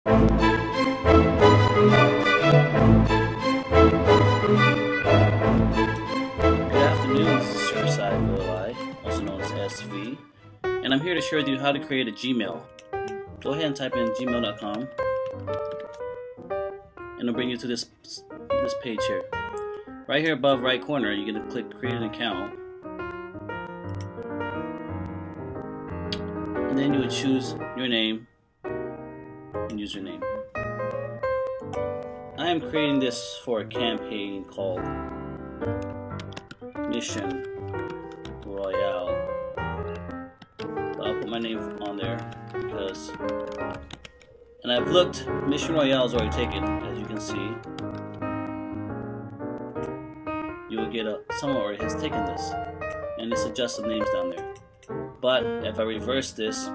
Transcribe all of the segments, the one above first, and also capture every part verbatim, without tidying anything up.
afternoon, this is Sourixay Vilalay, also known as S V, and I'm here to share with you how to create a Gmail. Go ahead and type in gmail dot com, and it'll bring you to this this page here. Right here above right corner, you're going to click create an account, and then you would choose your name and username. I am creating this for a campaign called Mission Royale. But I'll put my name on there because, and I've looked, Mission Royale is already taken, as you can see. You will get a, someone already has taken this, and it suggests the names down there. But if I reverse this,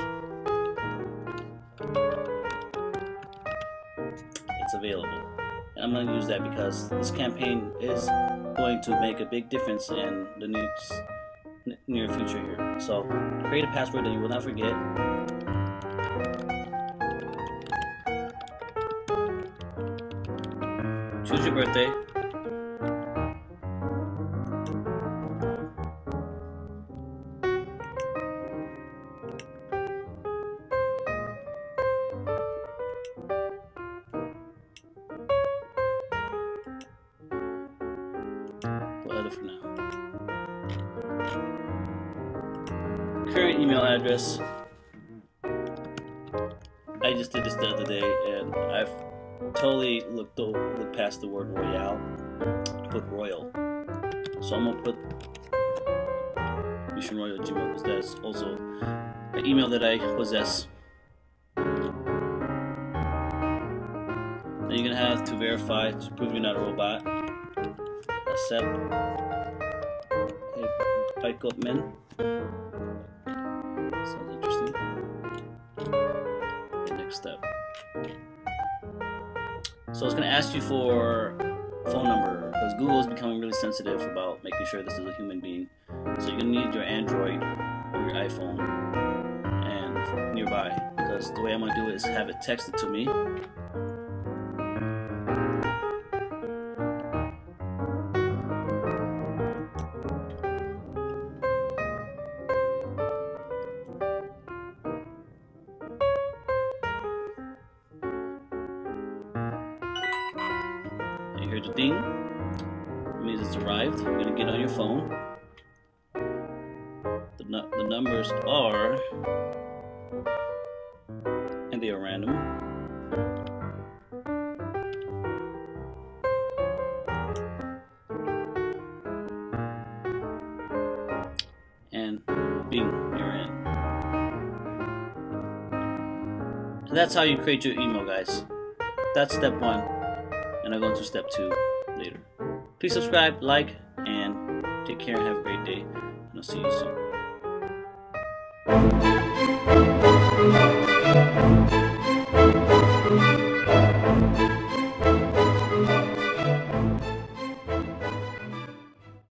it's available. And I'm going to use that because this campaign is going to make a big difference in the next, near future here. So create a password that you will not forget. Choose your birthday. For now. Current email address. I just did this the other day, and I've totally looked over, looked past the word Royale to put Royal. So I'm gonna put Mission Royal Gmail because that's also an email that I possess. Then you're gonna have to verify to prove you're not a robot. Accept. Pick up men. Sounds interesting. Okay, next step. So it's going to ask you for phone number because Google is becoming really sensitive about making sure this is a human being. So you're going to need your Android or your iPhone and nearby, because the way I'm going to do it is have it texted to me. Here's the ding. It means it's arrived. You're gonna get on your phone. The nu the numbers are, and they are random. And bing, you're in. And that's how you create your email, guys. That's step one. And I'll go into step two later. Please subscribe, like, and take care and have a great day. And I'll see you soon.